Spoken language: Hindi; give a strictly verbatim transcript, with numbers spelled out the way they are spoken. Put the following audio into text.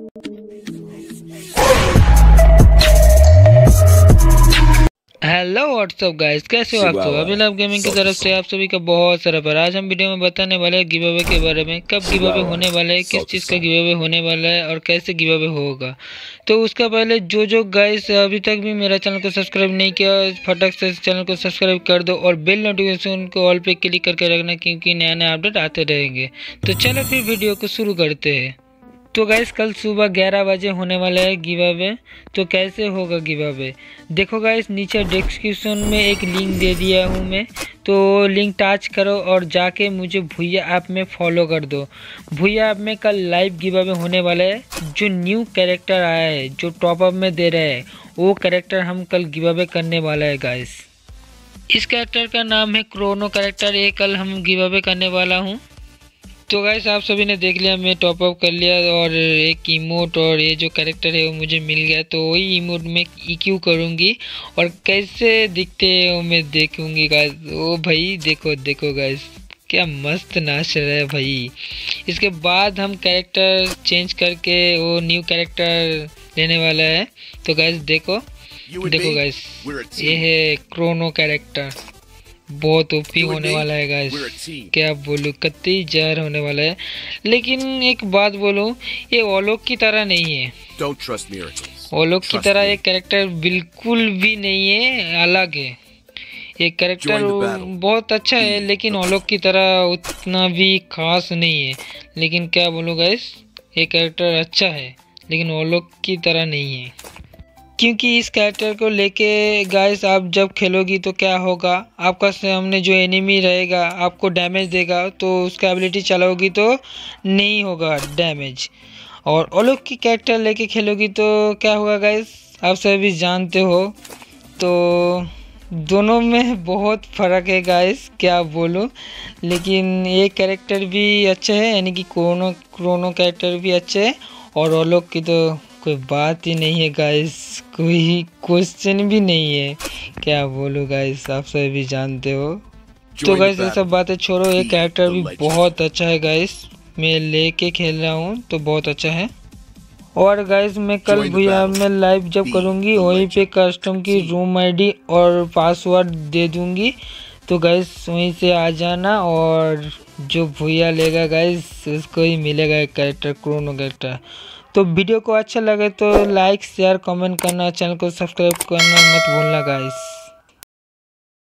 हेलो व्हाट्सअप गाइस, कैसे हो आप सब। अभी लव गेमिंग की तरफ से आप सभी का बहुत सारा प्यार। आज हम वीडियो में बताने वाले हैं गिव अवे के बारे में, कब गिव अवे होने वाला है, किस चीज़ का गिव अवे होने वाला है और कैसे गिव अवे होगा। तो उसका पहले जो जो गाइस अभी तक भी मेरा चैनल को सब्सक्राइब नहीं किया, फटक से चैनल को सब्सक्राइब कर दो और बेल नोटिफिकेशन को ऑल पे क्लिक करके रखना, क्योंकि नया नया अपडेट आते रहेंगे। तो चलो फिर वीडियो को शुरू करते हैं। तो गाइस कल सुबह ग्यारह बजे होने वाला है गिव अवे। तो कैसे होगा गिव अवे, देखो गाइस नीचे डिस्क्रिप्शन में एक लिंक दे दिया हूँ मैं, तो लिंक टच करो और जाके मुझे भूया ऐप में फॉलो कर दो। भूया ऐप में कल लाइव गिव अवे होने वाला है। जो न्यू कैरेक्टर आया है, जो टॉप अप में दे रहे हैं, वो कैरेक्टर हम कल गिव अवे करने वाला है गाइस। इस कैरेक्टर का नाम है क्रोनो कैरेक्टर। ये कल हम गिव अवे करने वाला हूँ। तो गाइस आप सभी ने देख लिया, मैं टॉप अप कर लिया और एक इमोट और ये जो कैरेक्टर है वो मुझे मिल गया। तो वही इमोट में ईक्यू करूँगी और कैसे दिखते हैं वो मैं देखूँगी गाइस। ओ भाई देखो देखो गाइस, क्या मस्त नाच रहा है भाई। इसके बाद हम कैरेक्टर चेंज करके वो न्यू कैरेक्टर लेने वाला है। तो गाइस देखो देखो गाइस, ये है क्रोनो कैरेक्टर। बहुत ओपी होने वाला है गाइस, क्या बोलूँ, कतई जहर होने वाला है। लेकिन एक बात बोलूँ, ये ओलोक की तरह नहीं है। ओलोक की तरह ये कैरेक्टर बिल्कुल भी नहीं है, अलग है। ये कैरेक्टर बहुत अच्छा है लेकिन ओलोक की तरह उतना भी खास नहीं है। लेकिन क्या बोलूँ गाइस, ये कैरेक्टर अच्छा है लेकिन ओलोक की तरह नहीं है। क्योंकि इस कैरेक्टर को लेके गाइस आप जब खेलोगी तो क्या होगा, आपका सामने जो एनिमी रहेगा आपको डैमेज देगा, तो उसका एबिलिटी चलाओगी तो नहीं होगा डैमेज। और ओलोक की कैरेक्टर लेके खेलोगी तो क्या होगा गाइस, आप सभी जानते हो। तो दोनों में बहुत फ़र्क है गाइस, क्या बोलूं। लेकिन ये कैरेक्टर भी अच्छा है, यानी कि क्रोनो क्रोनो कैरेक्टर भी अच्छा है। और ओलोक की तो कोई बात ही नहीं है गाइस, कोई क्वेश्चन भी नहीं है, क्या बोलूँ गाइस, आप सभी भी जानते हो। तो गाइस ये सब बातें छोड़ो, ये कैरेक्टर भी बहुत अच्छा है गाइस, मैं लेके खेल रहा हूँ तो बहुत अच्छा है। और गाइस मैं कल भैया में लाइव जब करूँगी वहीं पे कस्टम की रूम आईडी और पासवर्ड दे दूँगी। तो गाइस वहीं से आ जाना और जो भैया लेगा गाइस उसको ही मिलेगा एक कैरेक्टर, क्रोनो कैरेक्टर। तो वीडियो को अच्छा लगे तो लाइक शेयर कमेंट करना, चैनल को सब्सक्राइब करना मत भूलना गाइस।